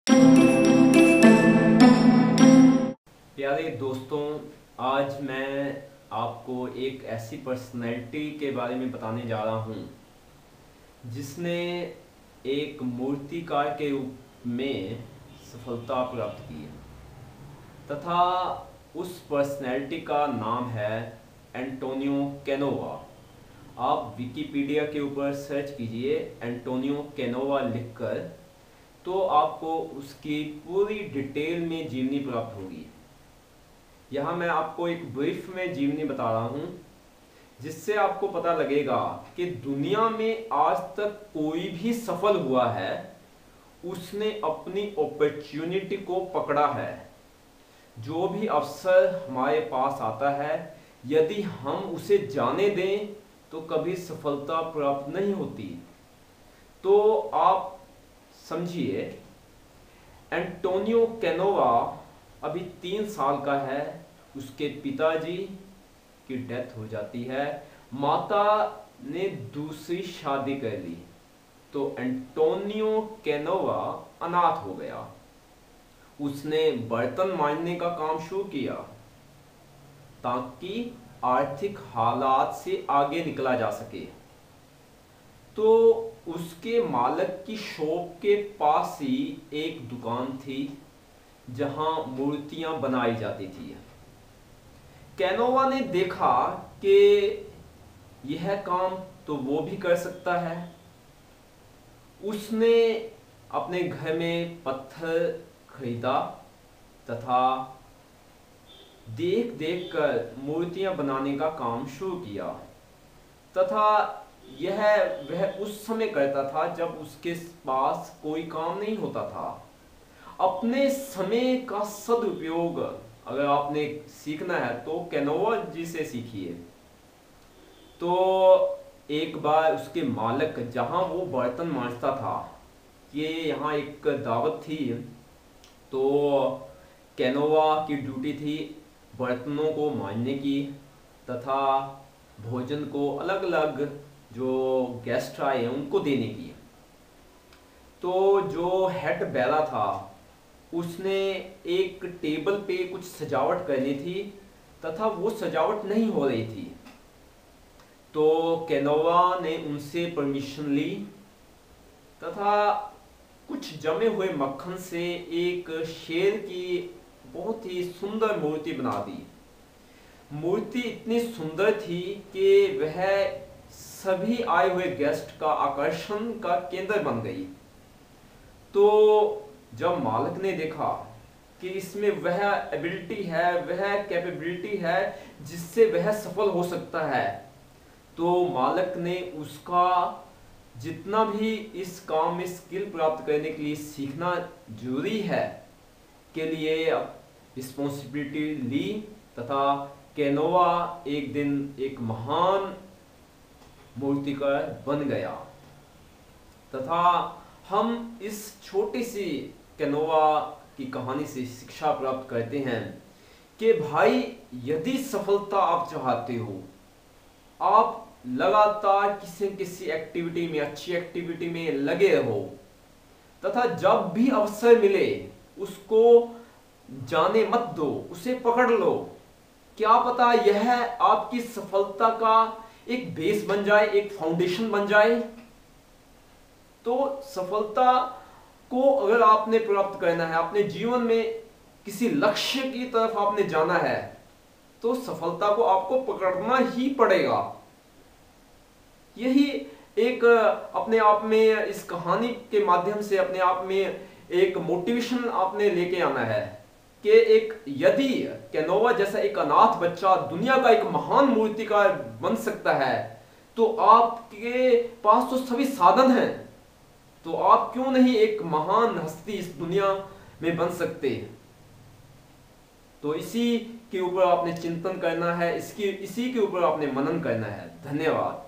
प्यारे दोस्तों, आज मैं आपको एक ऐसी पर्सनैलिटी के बारे में बताने जा रहा हूँ जिसने एक मूर्तिकार के रूप में सफलता प्राप्त की है तथा उस पर्सनैलिटी का नाम है एंटोनियो कैनोवा। आप विकिपीडिया के ऊपर सर्च कीजिए एंटोनियो कैनोवा लिखकर, तो आपको उसकी पूरी डिटेल में जीवनी प्राप्त होगी। यहाँ मैं आपको एक ब्रीफ में जीवनी बता रहा हूँ जिससे आपको पता लगेगा कि दुनिया में आज तक कोई भी सफल हुआ है उसने अपनी अपॉर्चुनिटी को पकड़ा है। जो भी अवसर हमारे पास आता है, यदि हम उसे जाने दें तो कभी सफलता प्राप्त नहीं होती। तो आप समझिए, एंटोनियो कैनोवा अभी 3 साल का है। उसके पिताजी की डेथ हो जाती है, माता ने दूसरी शादी कर ली, तो एंटोनियो कैनोवा अनाथ हो गया। उसने बर्तन मांजने का काम शुरू किया ताकि आर्थिक हालात से आगे निकला जा सके। तो उसके मालिक की शॉप के पास ही एक दुकान थी जहां मूर्तियां बनाई जाती थी। कैनोवा ने देखा कि यह काम तो वो भी कर सकता है। उसने अपने घर में पत्थर खरीदा तथा देख देख कर मूर्तियां बनाने का काम शुरू किया तथा यह वह उस समय करता था जब उसके पास कोई काम नहीं होता था। अपने समय का सदुपयोग अगर आपने सीखना है तो कैनोवा जी से सीखिए। तो एक बार उसके मालिक जहां वो बर्तन मांजता था, ये यहाँ एक दावत थी, तो कैनोवा की ड्यूटी थी बर्तनों को मांजने की तथा भोजन को अलग अलग जो गेस्ट आए हैं उनको देने की। तो जो हेड बेला था उसने एक टेबल पे कुछ सजावट करनी थी तथा वो सजावट नहीं हो रही थी। तो कैनोवा ने उनसे परमिशन ली तथा कुछ जमे हुए मक्खन से एक शेर की बहुत ही सुंदर मूर्ति बना दी। मूर्ति इतनी सुंदर थी कि वह सभी आए हुए गेस्ट का आकर्षण का केंद्र बन गई। तो जब मालिक ने देखा कि इसमें वह एबिलिटी है, वह कैपेबिलिटी है जिससे वह सफल हो सकता है, तो मालिक ने उसका जितना भी इस काम में स्किल प्राप्त करने के लिए सीखना जरूरी है के लिए रिस्पॉन्सिबिलिटी ली तथा कैनोवा एक दिन एक महान मूर्तिकार बन गया। तथा हम इस छोटी सी कैनोवा की कहानी से शिक्षा प्राप्त करते हैं कि भाई, यदि सफलता आप चाहते हो, आप लगातार किसी किसी एक्टिविटी में, अच्छी एक्टिविटी में लगे रहो तथा जब भी अवसर मिले उसको जाने मत दो, उसे पकड़ लो। क्या पता यह आपकी सफलता का एक बेस बन जाए, एक फाउंडेशन बन जाए। तो सफलता को अगर आपने प्राप्त करना है, अपने जीवन में किसी लक्ष्य की तरफ आपने जाना है, तो सफलता को आपको पकड़ना ही पड़ेगा। यही एक अपने आप में इस कहानी के माध्यम से अपने आप में एक मोटिवेशन आपने लेके आना है कि एक यदि कैनोवा जैसा एक अनाथ बच्चा दुनिया का एक महान मूर्तिकार बन सकता है, तो आपके पास तो सभी साधन हैं, तो आप क्यों नहीं एक महान हस्ती इस दुनिया में बन सकते। तो इसी के ऊपर आपने चिंतन करना है, इसी के ऊपर आपने मनन करना है। धन्यवाद।